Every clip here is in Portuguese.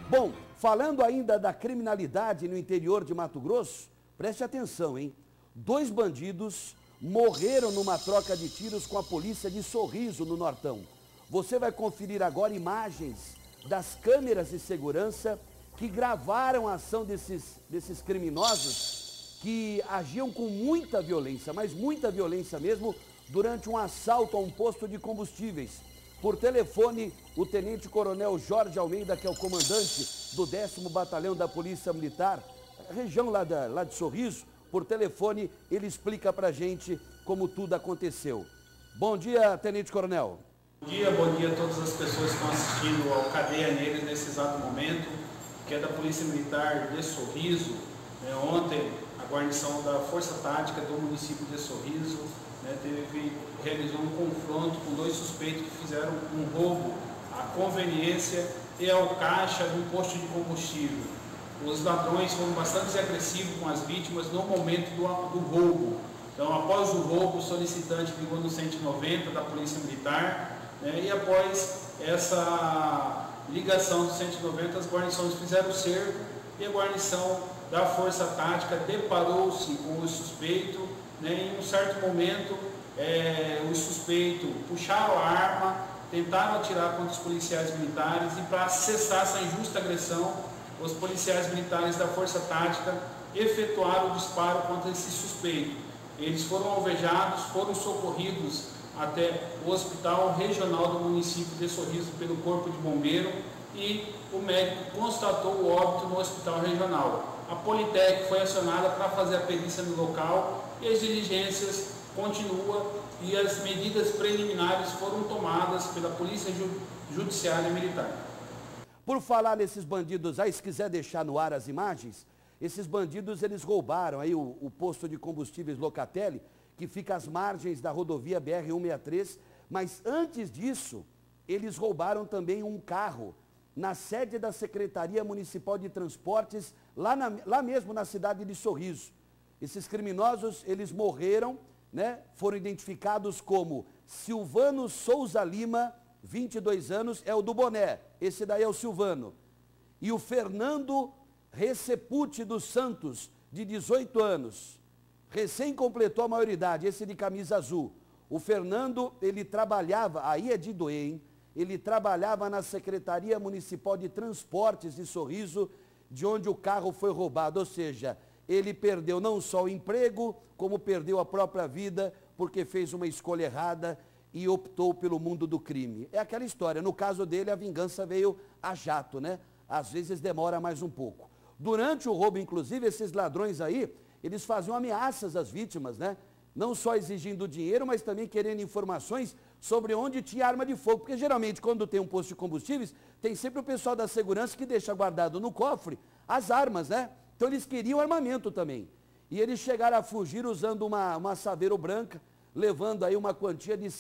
Bom, falando ainda da criminalidade no interior de Mato Grosso, preste atenção, hein? 2 bandidos morreram numa troca de tiros com a polícia de Sorriso, no Nortão. Você vai conferir agora imagens das câmeras de segurança que gravaram a ação desses criminosos que agiam com muita violência, mas muita violência mesmo, durante um assalto a um posto de combustíveis. Por telefone, o tenente-coronel Jorge Almeida, que é o comandante do 10º Batalhão da Polícia Militar, região lá de Sorriso, por telefone, ele explica pra gente como tudo aconteceu. Bom dia, tenente-coronel. Bom dia a todas as pessoas que estão assistindo ao Cadeia Negra nesse exato momento, que é da Polícia Militar de Sorriso. Ontem, a guarnição da Força Tática do município de Sorriso realizou um confronto com 2 suspeitos que fizeram um roubo à conveniência e ao caixa de um posto de combustível. Os ladrões foram bastante agressivos com as vítimas no momento do roubo. Então, após o roubo, o solicitante ligou no 190 da Polícia Militar, e após essa ligação do 190, as guarnições fizeram o cerco e a guarnição da Força Tática deparou-se com o suspeito. Em um certo momento, os suspeitos puxaram a arma, tentaram atirar contra os policiais militares e, para cessar essa injusta agressão, os policiais militares da Força Tática efetuaram o disparo contra esse suspeito. Eles foram alvejados, foram socorridos até o Hospital Regional do município de Sorriso pelo Corpo de Bombeiro e o médico constatou o óbito no Hospital Regional. A Politec foi acionada para fazer a perícia no local e as diligências continuam e as medidas preliminares foram tomadas pela Polícia Judiciária Militar. Por falar nesses bandidos aí, se quiser deixar no ar as imagens, esses bandidos eles roubaram aí o posto de combustíveis Locatelli, que fica às margens da rodovia BR-163, mas antes disso, eles roubaram também um carro na sede da Secretaria Municipal de Transportes, lá mesmo na cidade de Sorriso. Esses criminosos, eles morreram, foram identificados como Silvano Souza Lima, 22 anos, é o do boné, esse daí é o Silvano. E o Fernando Receputi dos Santos, de 18 anos, recém completou a maioridade, esse de camisa azul. O Fernando, ele trabalhava, aí é de doer, hein? Ele trabalhava na Secretaria Municipal de Transportes de Sorriso, de onde o carro foi roubado, ou seja, ele perdeu não só o emprego, como perdeu a própria vida, porque fez uma escolha errada e optou pelo mundo do crime. É aquela história, no caso dele a vingança veio a jato, Às vezes demora mais um pouco. Durante o roubo, inclusive, esses ladrões aí, eles faziam ameaças às vítimas, Não só exigindo dinheiro, mas também querendo informações sobre onde tinha arma de fogo. Porque geralmente, quando tem um posto de combustíveis, tem sempre o pessoal da segurança que deixa guardado no cofre as armas, Então eles queriam armamento também. E eles chegaram a fugir usando uma Saveiro branca, levando aí uma quantia de R$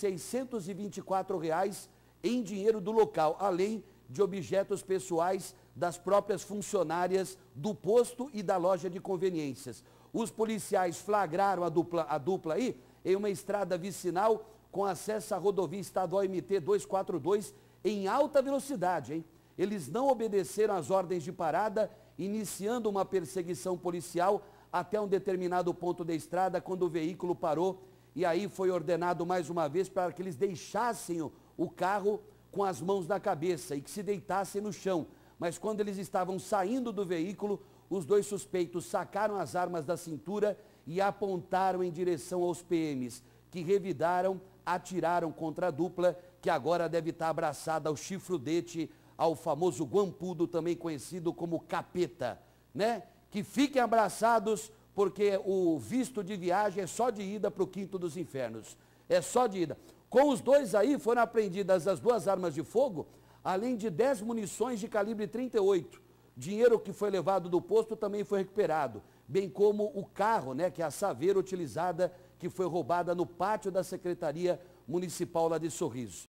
624 em dinheiro do local, além de objetos pessoais das próprias funcionárias do posto e da loja de conveniências. Os policiais flagraram a dupla aí em uma estrada vicinal com acesso à rodovia estadual MT 242 em alta velocidade, hein? Eles não obedeceram às ordens de parada, iniciando uma perseguição policial até um determinado ponto da estrada, quando o veículo parou, e aí foi ordenado mais uma vez para que eles deixassem o carro com as mãos na cabeça e que se deitassem no chão. Mas quando eles estavam saindo do veículo, os 2 suspeitos sacaram as armas da cintura e apontaram em direção aos PMs, que revidaram, atiraram contra a dupla, que agora deve estar abraçada ao chifrudete, ao famoso guampudo, também conhecido como capeta, Que fiquem abraçados, porque o visto de viagem é só de ida para o quinto dos infernos. É só de ida. Com os 2 aí foram apreendidas as 2 armas de fogo, além de 10 munições de calibre 38. Dinheiro que foi levado do posto também foi recuperado, bem como o carro, que é a Saveiro utilizada, que foi roubada no pátio da Secretaria Municipal lá de Sorriso.